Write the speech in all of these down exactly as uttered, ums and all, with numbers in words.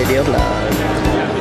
video vlog.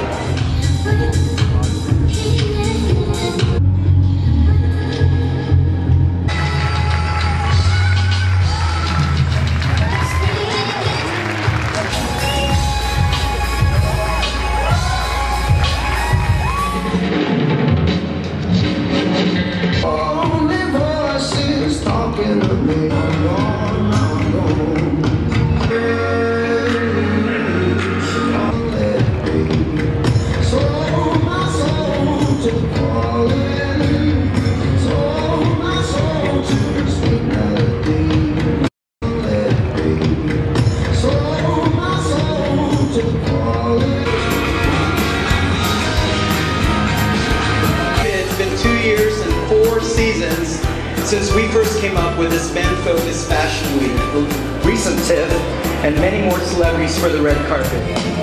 Since we first came up with this man-focused fashion week, recent tip, and many more celebrities for the red carpet.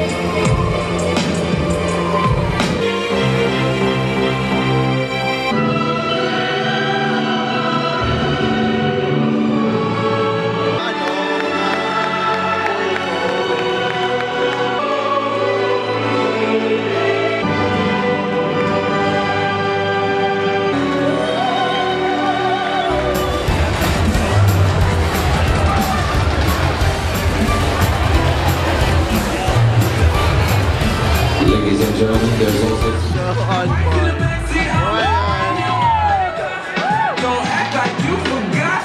Ladies and gentlemen, there's also Don't act like you forgot.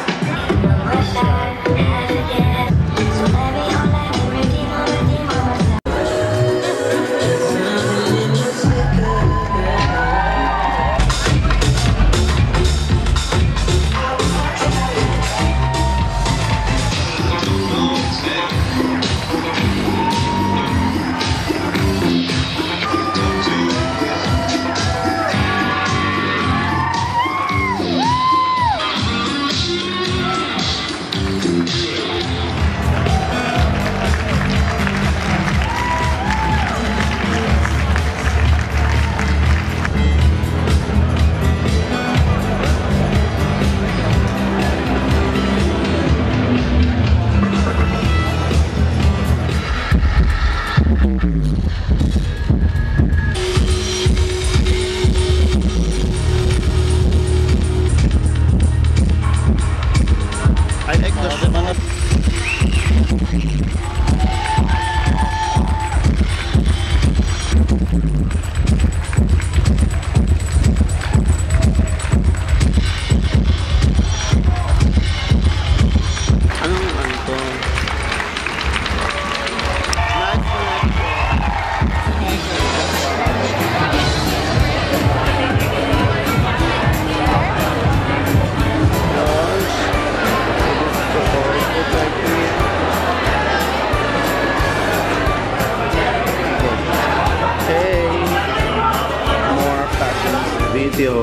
Video.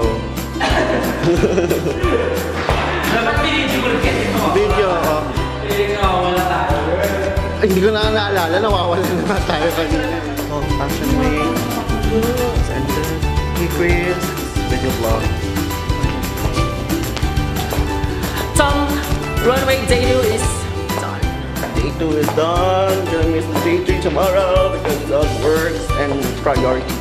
Video. Hindi ko na naalala, nawawala na tayo kanina. Oh, fashion week. And the quiz. Video vlog. Tom, runway day two is done. Day two is done. Gonna miss the day three tomorrow because of works and priorities.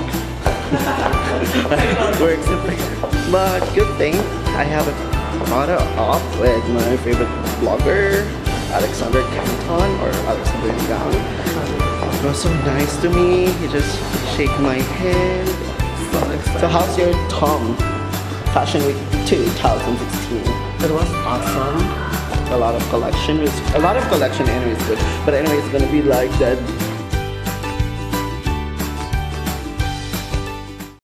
Works and priorities. But good thing I have a photo op with my favorite blogger, Alexander Liang or Alexander Liang. It was so nice to me. He just shake my hand. So how's your Tom Fashion Week two thousand sixteen? It was awesome. A lot of collection. A lot of collection anyway is good. But anyway, it's gonna be like that